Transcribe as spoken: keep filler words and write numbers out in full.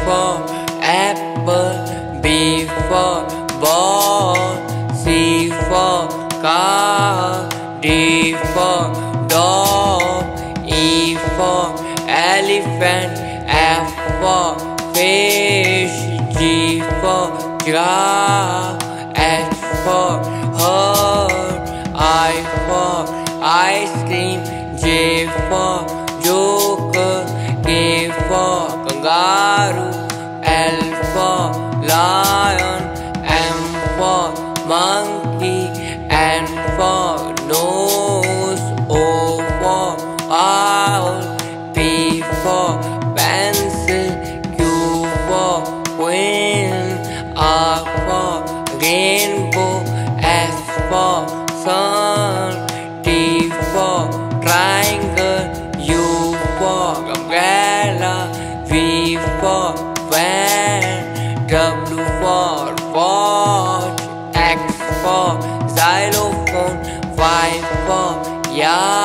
for apple, B for ball, C for car, D for dog, E for elephant, F for fish, G for giraffe, H for heart, I for ice cream, J for joker, K for kangaroo, L for lion, M for monkey, N for nose, O for owl, P for pencil, Q for queen, R for rainbow, S for sun, T for triangle, U for umbrella, V for van, W for watch, X for xylophone, Y for yard.